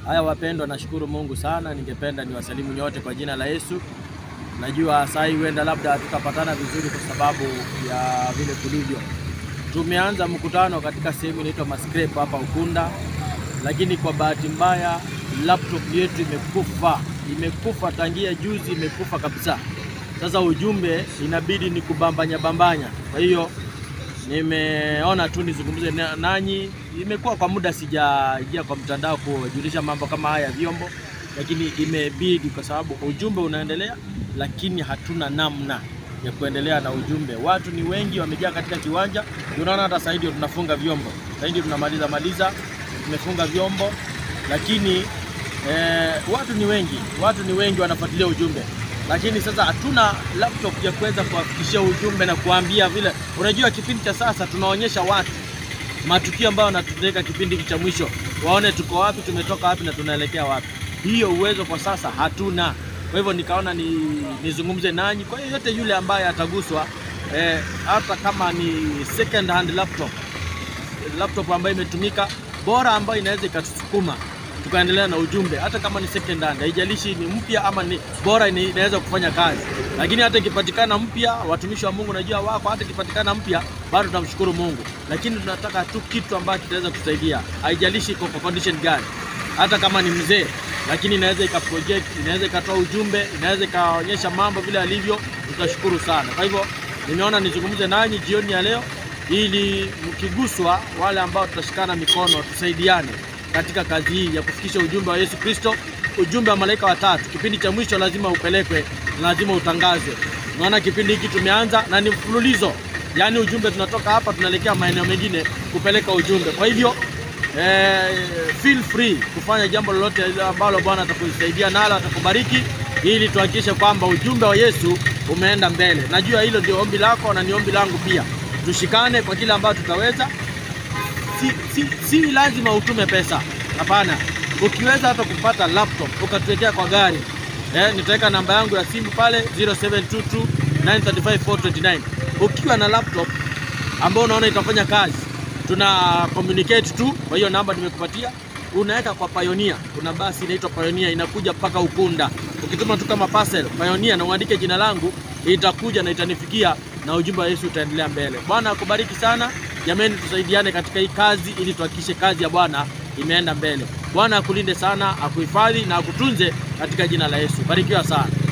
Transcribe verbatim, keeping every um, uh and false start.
Haya wapendwa, nashukuru Mungu sana. Ningependa niwasalimu nyote kwa jina la Yesu. Najua saa hii huenda labda tutapatana vizuri kwa sababu ya vile tulivyo. Tumeanza mkutano katika sehemu inaitwa Mascrape hapa Ukunda, lakini kwa bahati mbaya laptop yetu imekufa. Imekufa tangia juzi, imekufa kabisa. Sasa ujumbe inabidi ni kubambanya bambanya. Kwa hiyo nimeona tu nizungumze nanyi. Imekuwa kwa muda sijaingia kwa mtandao kujulisha mambo kama haya vyombo, lakini imebidi kwa sababu ujumbe unaendelea, lakini hatuna namna ya kuendelea na ujumbe. Watu ni wengi wamejaa katika kiwanja. Unaona hata sasa hivi tunafunga vyombo. Sasa hivi tunamaliza maliza, tumefunga vyombo, lakini eh, watu ni wengi. Watu ni wengi wanafuatilia ujumbe. Lakini sasa hatuna laptop ya kuweza kuwafikishia ujumbe na kuambia vile. Unajua kipindi cha sasa tunaonyesha watu matukio ambayo yanatupeleka kipindi cha mwisho. Waone tuko wapi, tumetoka wapi na tunaelekea wapi. Hiyo uwezo kwa sasa hatuna. Kwa hivyo nikaona ni nizungumze nanyi. Kwa hiyo yote yule ambaye ataguswa eh, hata kama ni second hand laptop, laptop ambayo imetumika, bora ambayo inaweza ikatusukuma tukaendelea na ujumbe, hata kama ni second hand, haijalishi ni mpya ama ni bora, inaweza kufanya kazi. Lakini hata ikipatikana mpya, watumishi wa Mungu najua wako, hata ikipatikana mpya bado tunamshukuru Mungu. Lakini tunataka tu kitu ambacho kitaweza kusaidia, haijalishi iko kwa condition gani. Hata kama ni mzee, lakini inaweza ikaproject, inaweza ikatoa ujumbe, inaweza ikaonyesha mambo vile alivyo, tutashukuru sana. Kwa hivyo nimeona nizungumze nanyi jioni ya leo, ili mkiguswa, wale ambao tutashikana mikono, tusaidiane katika kazi hii ya kufikisha ujumbe wa Yesu Kristo, ujumbe wa malaika watatu. Kipindi cha mwisho lazima upelekwe, lazima utangazwe. Unaona kipindi hiki tumeanza na ni mfululizo. Yaani ujumbe tunatoka hapa tunaelekea maeneo mengine kupeleka ujumbe. Kwa hivyo eh, feel free kufanya jambo lolote ambalo Bwana atakusaidia nalo, atakubariki, ili tuhakikishe kwamba ujumbe wa Yesu umeenda mbele. Najua hilo ndio ombi lako na ni ombi langu pia. Tushikane kwa kila ambacho tutaweza. Si, si, si lazima utume pesa. Hapana. Ukiweza hata kupata laptop ukatuwekea kwa gari, eh, nitaweka namba yangu ya simu pale zero seven two two nine three five four two nine. Ukiwa na laptop ambayo unaona itafanya kazi, tuna communicate tu kwa hiyo namba nimekupatia. Unaweka kwa Pioneer. Kuna basi inaitwa Pioneer inakuja mpaka Ukunda. Ukituma tu kama parcel Pioneer na uandike jina langu, itakuja na itanifikia na ujumbe wa Yesu utaendelea mbele. Bwana akubariki sana. Jamani, tusaidiane katika hii kazi ili tuhakikishe kazi ya Bwana imeenda mbele. Bwana akulinde sana, akuhifadhi na akutunze katika jina la Yesu. Barikiwa sana.